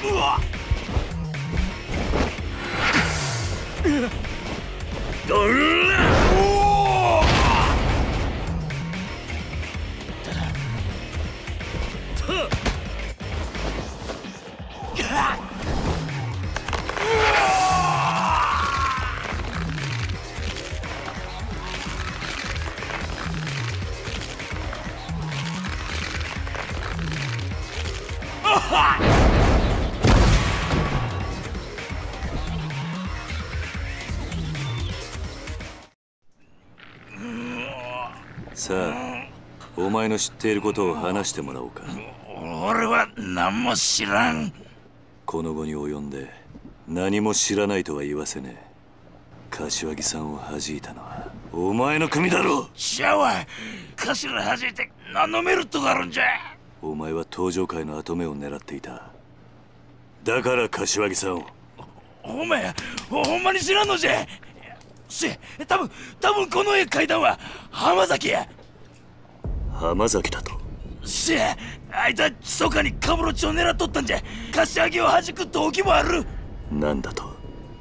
さあ、お前の知っていることを話してもらおうか。 俺は何も知らん。 この後に及んで何も知らないとは言わせねえ。柏木さんを弾いたのはお前の組だろ。 ちゃうわ。頭弾いて何のメリットがあるんじゃ。 お前は登場界の跡目を狙っていた。だから柏木さんを。 お前ほんまに知らんのじゃ。多分この絵描いたんは浜崎や。 浜崎だと。 あいつは密かにカムロ町を狙っとったんじゃ。柏木を弾く動機もある。 なんだと。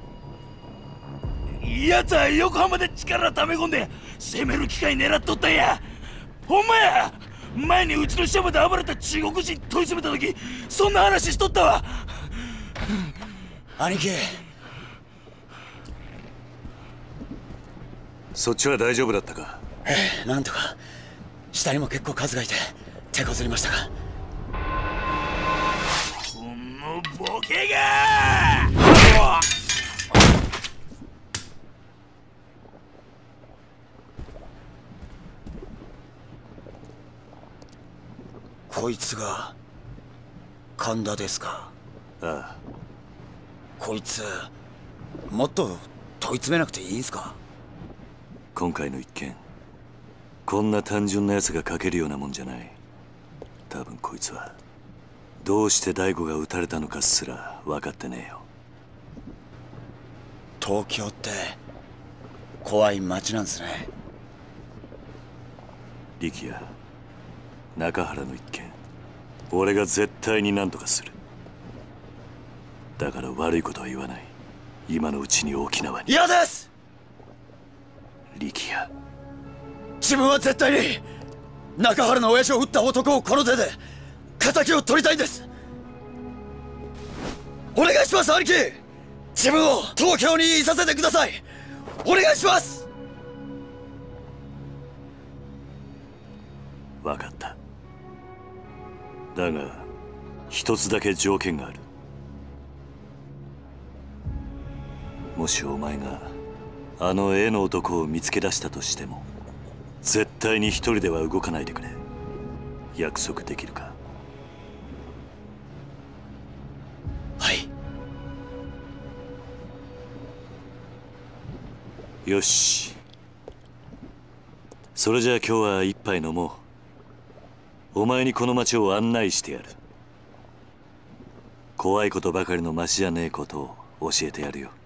奴は横浜で力ため込んで攻める機会狙っとったんや。ほんまや。前にうちの下まで暴れた中国人問い詰めた時そんな話しとったわ。 兄貴、 そっちは大丈夫だったか。 なんとか。下にも結構数がいて手こずりましたが。 このボケがこいつが神田ですか。 ああ。 こいつもっと問い詰めなくていいんすか。 今回の一件、こんな単純なやつが書けるようなもんじゃない。多分こいつはどうして大悟が撃たれたのかすら分かってねえよ。 東京って怖い街なんすね。 力也、中原の一件、俺が絶対に何とかする。だから悪いことは言わない。今のうちに沖縄に。 嫌です。 力也、 自分は絶対に中原の親父を撃った男をこの手で仇を取りたいんです。お願いします兄貴。自分を東京にいさせてください。お願いします。 分かった。だが一つだけ条件がある。もしお前があの絵の男を見つけ出したとしても絶対に一人では動かないでくれ。約束できるか。 はい。 よし、それじゃあ今日は一杯飲もう。お前にこの町を案内してやる。怖いことばかりの町じゃねえことを教えてやるよ。